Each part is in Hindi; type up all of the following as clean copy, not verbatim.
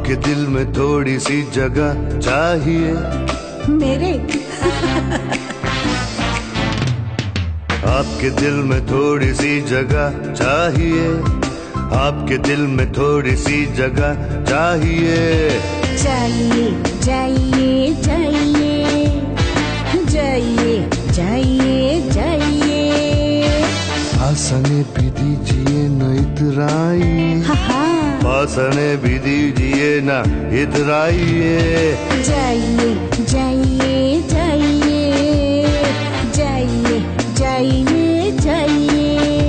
आपके दिल में थोड़ी सी जगह चाहिए मेरे। आपके दिल में थोड़ी सी जगह चाहिए, आपके दिल में थोड़ी सी जगह चाहिए। चाहिए चाहिए चाहिए चाहिए चाहिए चाहिए। आसने भी दीजिए न इतराइए, आसने भी दीजिए न इतराइए। जाइए जाइए जाइए जाइए जाइए जाइए।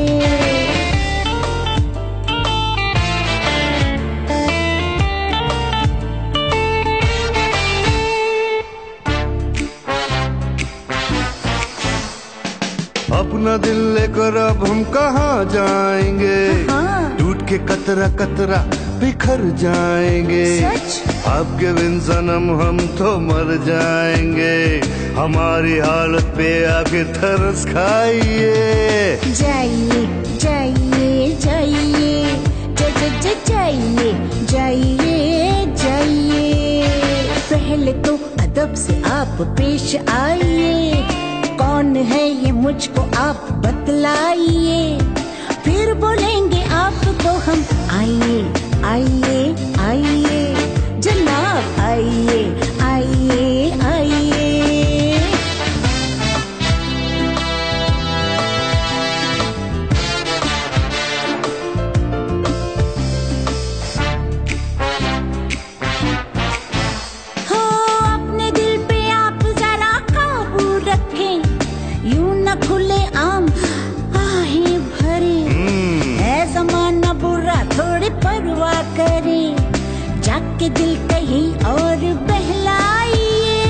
अपना दिल लेकर अब हम कहाँ जाएंगे, टूट के कतरा कतरा बिखर जाएंगे। आपके बिन सनम हम तो मर जाएंगे, हमारी हालत पे आके तरस खाइए। जाइए जाइए जाइए जाइए जाइए जाइए। पहले तो अदब से आप पेश आइए, कौन है ये मुझको आप बतलाइए, फिर बोलेंगे आपको हम आइए आइए आइए जनाब आइए आइए आइए। हो अपने दिल पे आप जरा काबू रखें, यूं न खुले आम आहें भरे। है जमाना बुरा थोड़ी परवाह करे, जाके दिल कहीं और बहलाइए।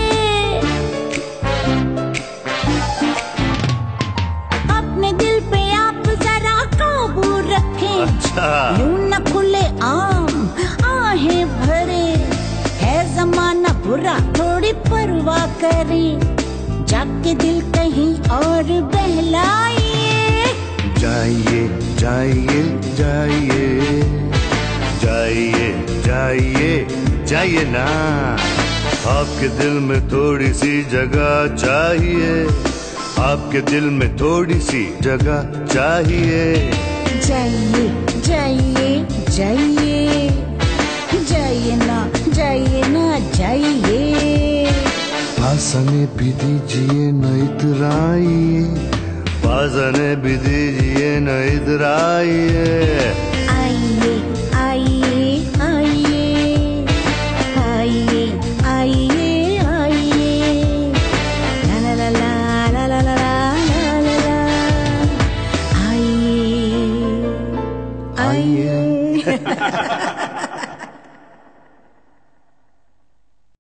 अपने दिल पे आप जरा काबू रखें, यूं न खुले आम आहें भरे। है जमाना बुरा थोड़ी परवाह करे, जाके दिल कहीं और बहलाइए। जाइए जाइए जाइए जाइए जाइए जाइए ना, आपके दिल में थोड़ी सी जगह चाहिए, आपके दिल में थोड़ी सी जगह चाहिए। जाइए जाइए जाइए जाइए ना जाइए ना जाइए। आसने भी दीजिए न इतराइए, आसने भी दीजिए न इतराइए। आइए आइए आइए आइए आइए आइए। ला ला ला ला ला ला ला ला ला। आइए आइए।